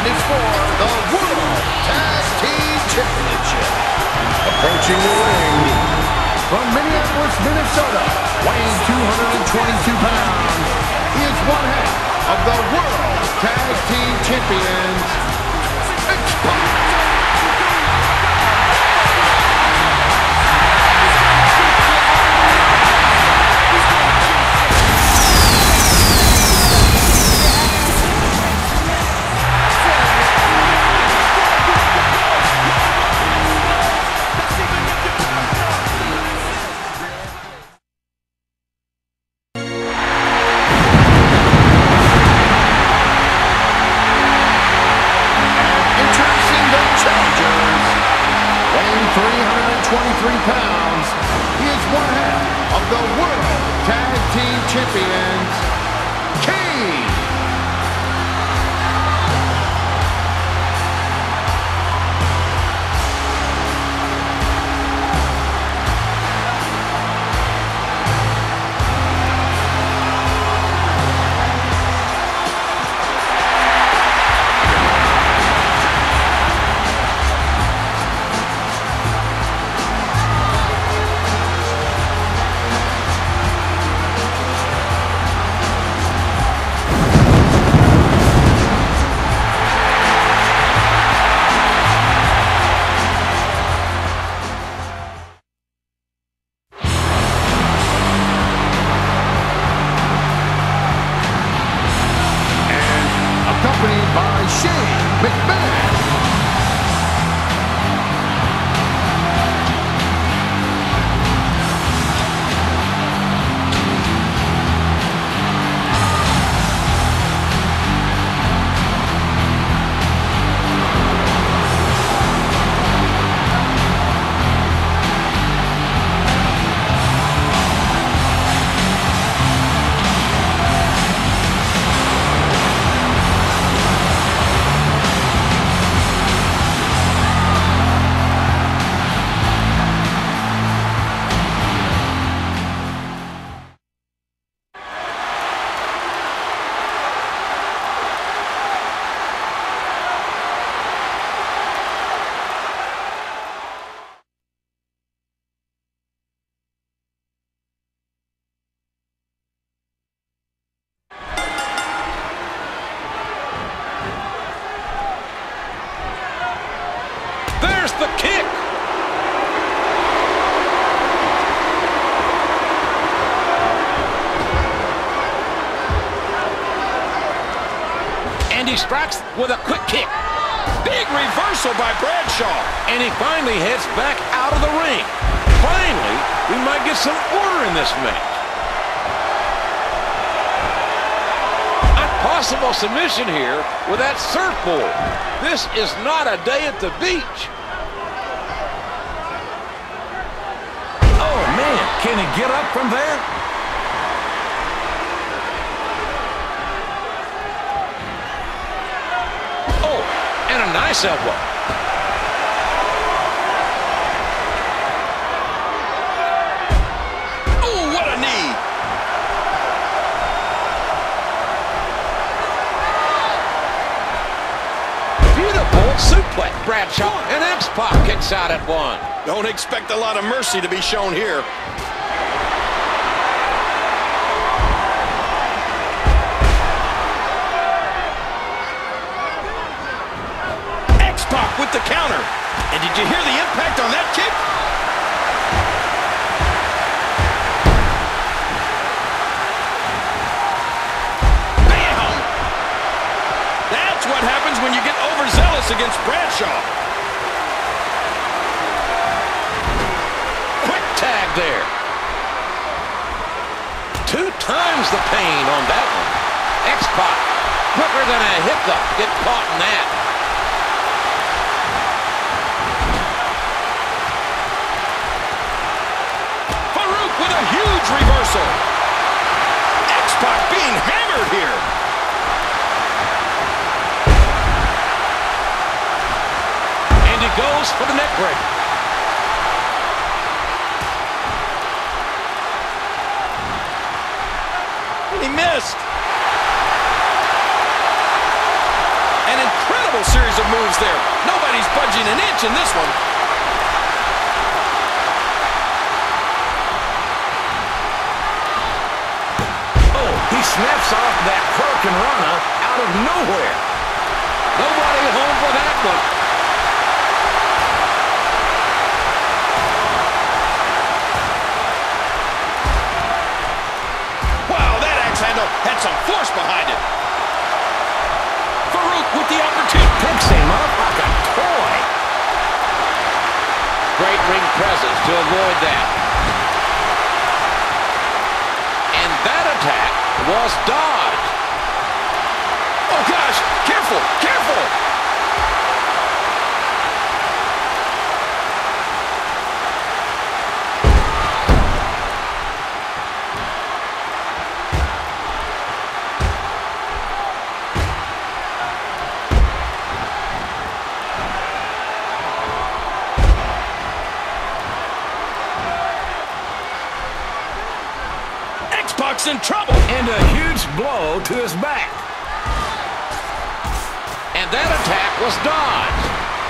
and it's for the World Tag Team Championship. Approaching the ring from Minneapolis, Minnesota, weighing 222 pounds, he is one half of the World Tag Team Champions, X-Pac. Pounds, he is one half of the World Tag Team Champions, Kane. There's the kick. And he strikes with a quick kick. Big reversal by Bradshaw. And he finally heads back out of the ring. Finally, we might get some order in this match. A possible submission here with that surfboard. This is not a day at the beach. Oh, man, can he get up from there? Oh, and a nice elbow. Oh, what a knee. Beautiful suplex. Bradshaw and X-Pac kicks out at one. Don't expect a lot of mercy to be shown here. X-Pac with the counter. And did you hear the impact on that kick? Bam! That's what happens when you get overzealous against Bradshaw. Tag there. 2 times the pain on that one. X-Pac, quicker than a hiccup, get caught in that. Faarooq with a huge reversal. X-Pac being hammered here. And he goes for the neck breaker. He missed. An incredible brutal series of moves there. Nobody's budging an inch in this one. Oh, he snaps off that Hurricane Rana out of nowhere. Nobody home for that one. Wow, that axe handle had some force behind it. Faarooq with the opportunity. Picks him up like a toy. Great ring presence to avoid that. And that attack was dodged. Oh gosh, careful, careful. X-Pac's in trouble. And a huge blow to his back. And that attack was dodged.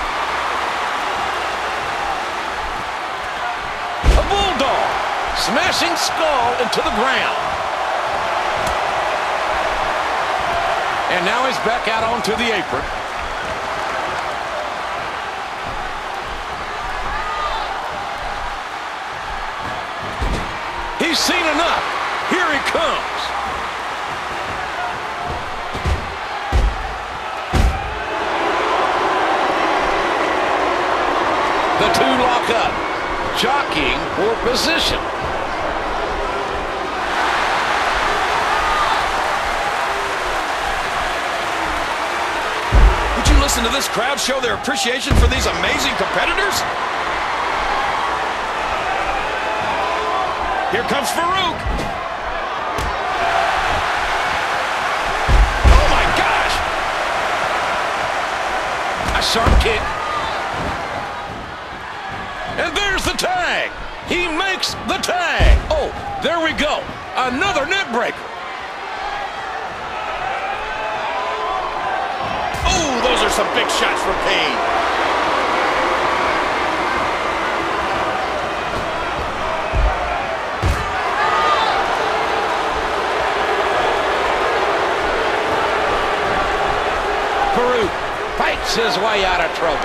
A bulldog. Smashing skull into the ground. And now he's back out onto the apron. He's seen enough. Here he comes. The two lock up, jockeying for position. Would you listen to this crowd show their appreciation for these amazing competitors? Here comes Faarooq. Oh my gosh! A sharp kick. And there's the tag. He makes the tag. Oh, there we go. Another neck breaker. Oh, those are some big shots from Kane. Faarooq fights his way out of trouble.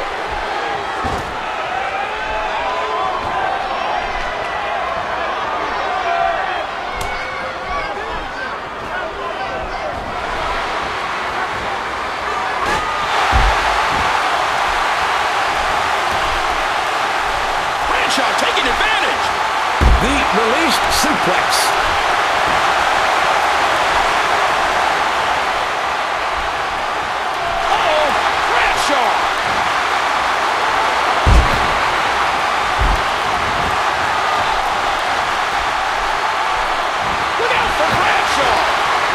Taking advantage. The released suplex. Oh, Bradshaw. Look out for Bradshaw.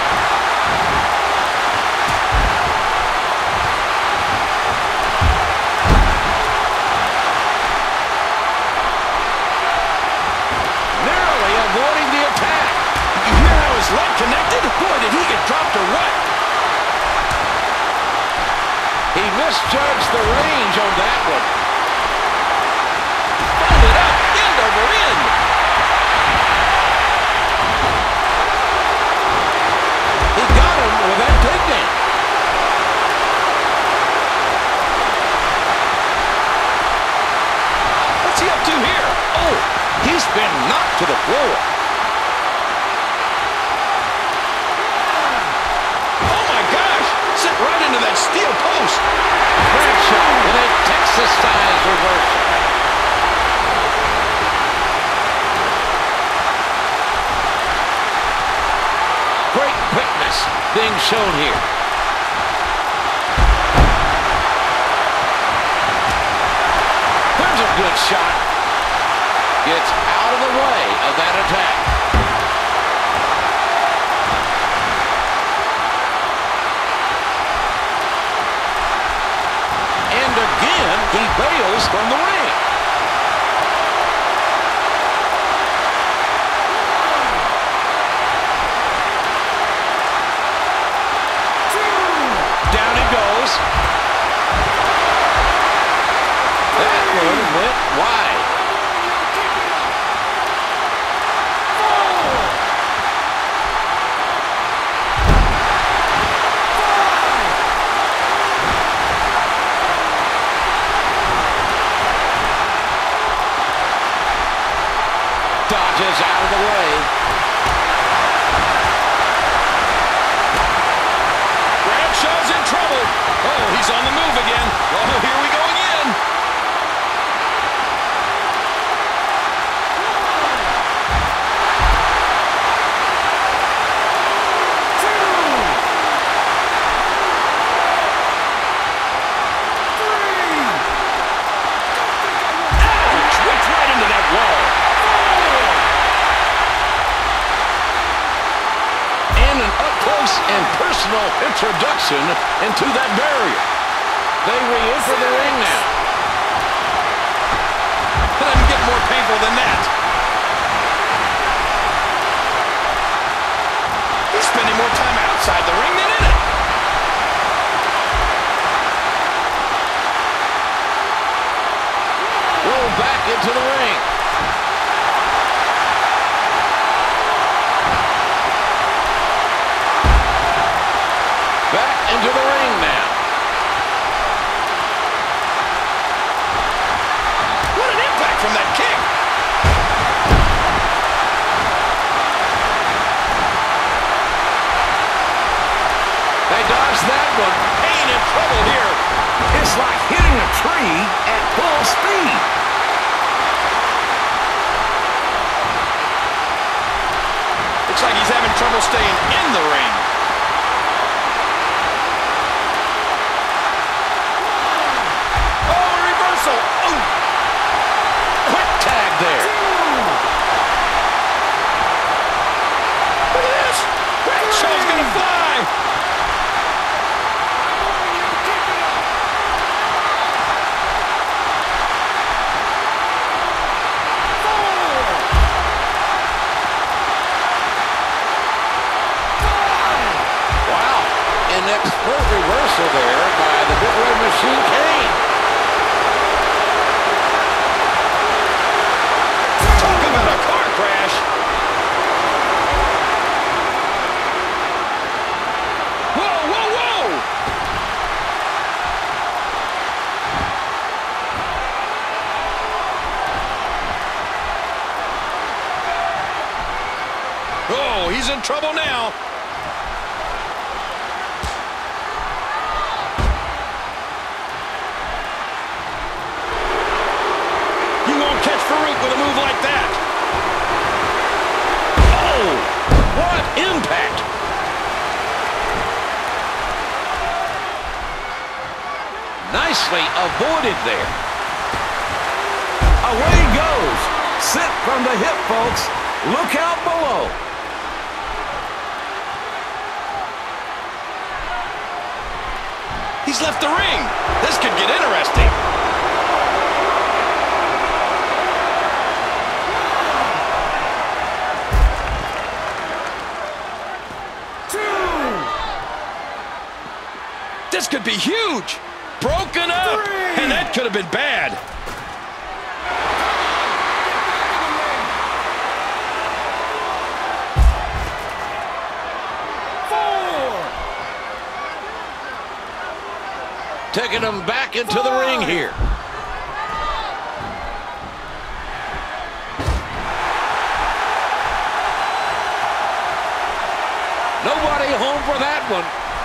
Avoiding the attack. You hear how his leg connected? Boy, did he get dropped or what? He misjudged the range on that one. Folded up, end over end. He got him with that takedown. What's he up to here? Oh, he's been knocked to the floor. Oh my gosh! Sent right into that steel post. Bradshaw with a Texas-style reversal. Great quickness being shown here. There's a good shot. Gets out of the way of that attack. And again, he bails from the ring. Down he goes. is out of the way. Bradshaw's in trouble. Oh, he's on the move again. Oh, here we go again. And personal introduction into that barrier. They re-enter the ring now. It doesn't get more painful than that. He's spending more time outside the ring than in it. Roll back into the ring. Back into the ring now. What an impact from that kick. They dodged that one. Kane in trouble here. It's like hitting a tree at full speed. Looks like he's having trouble staying in the ring. Quick tag there. Look at this. Bradshaw's going to fly. Wow. An expert reversal there by the Big Red Machine Kane. Oh, he's in trouble now. You won't catch Faarooq with a move like that. Oh, what impact. Nicely avoided there. Away he goes. Sit from the hip, folks. Look out below. He's left the ring. This could get interesting. This could be huge. Broken up. And that could have been bad. Taking him back into the ring here. Nobody home for that one.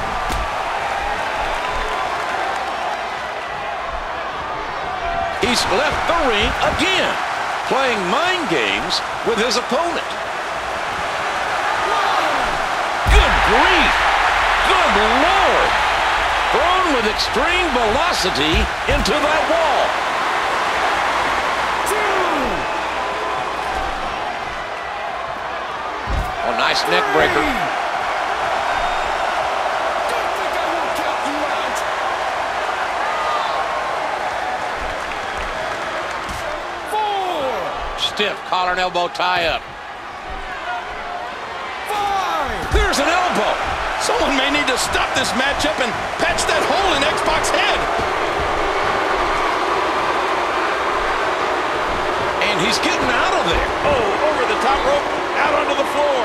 He's left the ring again, playing mind games with his opponent. Good grief! Good Lord! Thrown with extreme velocity into that wall. Oh, nice neck breaker. Stiff collar and elbow tie-up. There's an elbow. Someone may need to stop this matchup and patch that hole in X-Pac's head. And he's getting out of there. Oh, over the top rope, out onto the floor.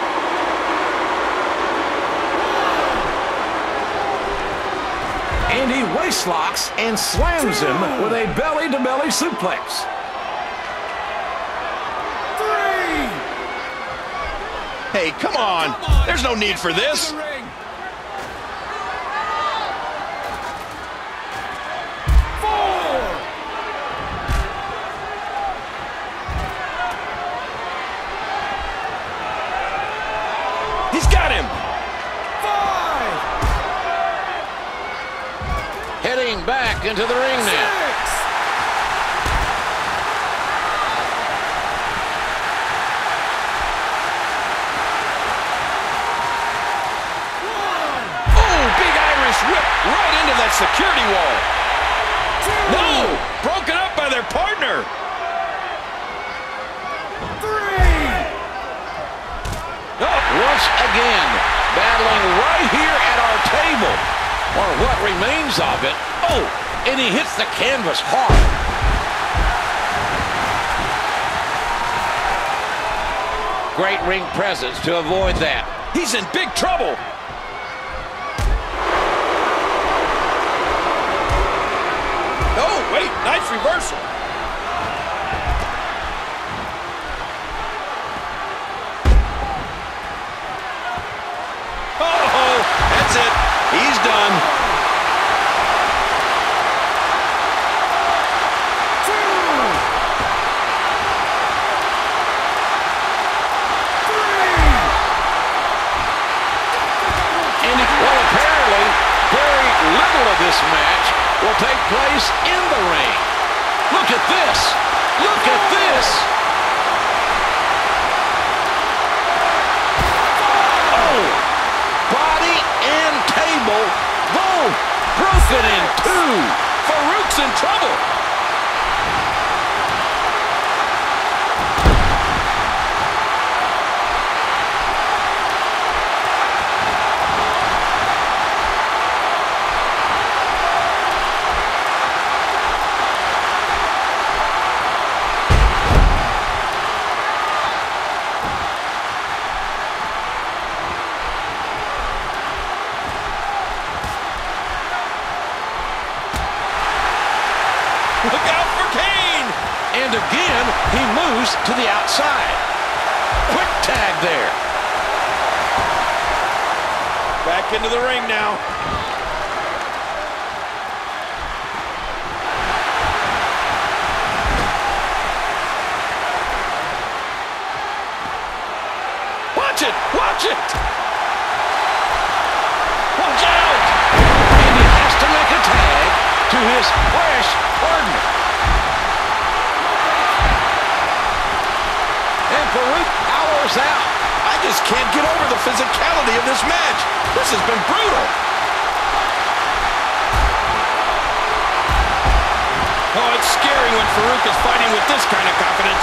And he waist locks and slams him with a belly-to-belly suplex. 3. Hey, come on. There's no need for this. He's got him. 5. Heading back into the ring now. 6. Whip right into that security wall. 2. No! Broken up by their partner. 3. Once again, battling right here at our table, or what remains of it. Oh, and he hits the canvas hard. Great ring presence to avoid that. He's in big trouble. Oh, wait, nice reversal. Oh, that's it. He's done. 2. 3. And well, apparently, very little of this match will take place in the ring. Look at this. Look at this. Oh, body and table both broken in two. Faarooq's in trouble. Look out for Kane! And again, he moves to the outside. Quick tag there. Back into the ring now. Watch it! Watch it! Watch out! And he has to make a tag to his fresh partner. And Faarooq powers out. I just can't get over the physicality of this match. This has been brutal. Oh, it's scary when Faarooq is fighting with this kind of confidence.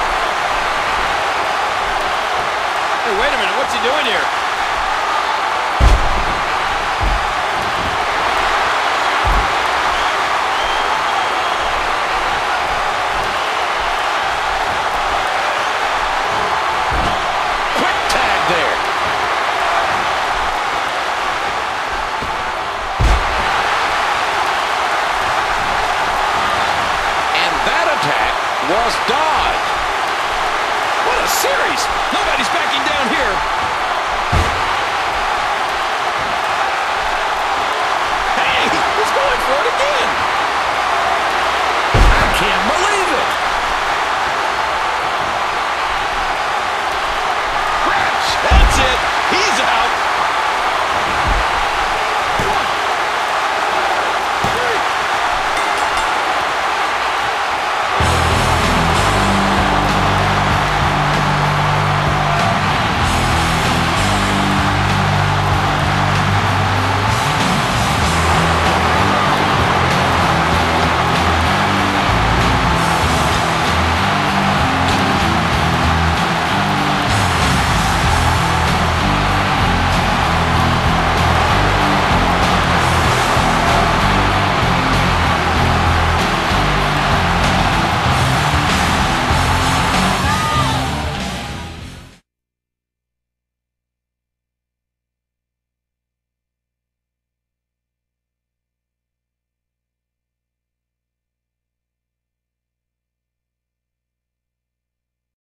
Hey, wait a minute. What's he doing here? Was dodged. What a series! Nobody's backing down here.